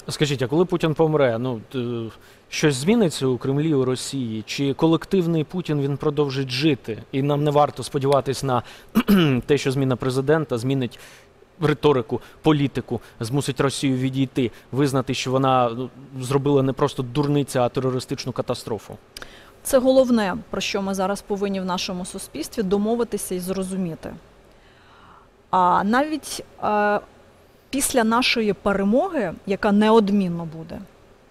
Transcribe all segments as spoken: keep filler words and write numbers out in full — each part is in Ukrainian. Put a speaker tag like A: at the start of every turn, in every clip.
A: Скажіть, а коли Путін помре, ну, щось зміниться у Кремлі, у Росії? Чи колективний Путін, він продовжить жити? І нам не варто сподіватись на те, що зміна президента змінить риторику, політику, змусить Росію відійти, визнати, що вона зробила не просто дурниця, а терористичну катастрофу?
B: Це головне, про що ми зараз повинні в нашому суспільстві домовитися і зрозуміти. А навіть е, після нашої перемоги, яка неодмінно буде,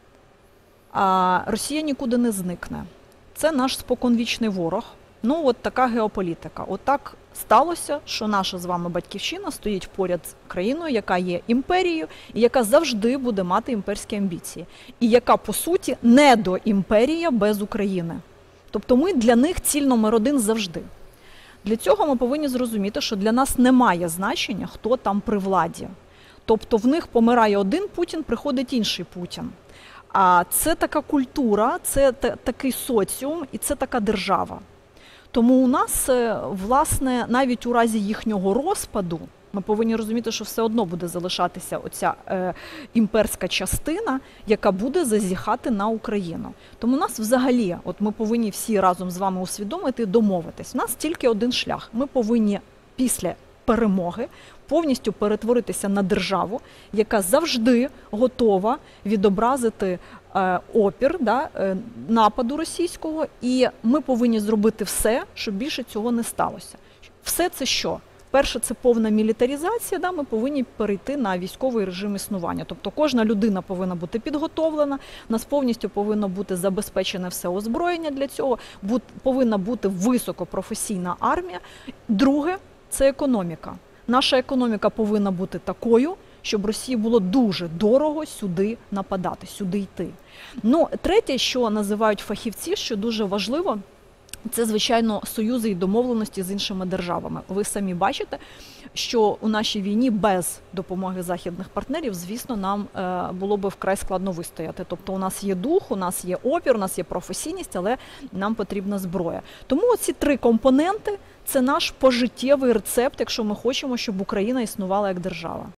B: а Росія нікуди не зникне. Це наш споконвічний ворог. Ну, от така геополітика. Отак сталося, що наша з вами батьківщина стоїть поряд з країною, яка є імперією, і яка завжди буде мати імперські амбіції. І яка, по суті, недоімперія без України. Тобто ми для них ціль номер один завжди. Для цього ми повинні зрозуміти, що для нас немає значення, хто там при владі. Тобто в них помирає один Путін, приходить інший Путін. А це така культура, це такий соціум і це така держава. Тому у нас, власне, навіть у разі їхнього розпаду, ми повинні розуміти, що все одно буде залишатися оця е, імперська частина, яка буде зазіхати на Україну. Тому у нас взагалі, от ми повинні всі разом з вами усвідомити і домовитись. У нас тільки один шлях. Ми повинні після перемоги повністю перетворитися на державу, яка завжди готова відобразити е, опір, да, е, нападу російського, і ми повинні зробити все, щоб більше цього не сталося. Все це що? Перше, це повна мілітаризація, да, ми повинні перейти на військовий режим існування. Тобто кожна людина повинна бути підготовлена, у нас повністю повинно бути забезпечене все озброєння для цього, будь, повинна бути високопрофесійна армія. Друге, це економіка. Наша економіка повинна бути такою, щоб Росії було дуже дорого сюди нападати, сюди йти. Ну, третє, що називають фахівці, що дуже важливо, це, звичайно, союзи і домовленості з іншими державами. Ви самі бачите, що у нашій війні без допомоги західних партнерів, звісно, нам е, було би вкрай складно вистояти. Тобто у нас є дух, у нас є опір, у нас є професійність, але нам потрібна зброя. Тому оці три компоненти – це наш пожиттєвий рецепт, якщо ми хочемо, щоб Україна існувала як держава.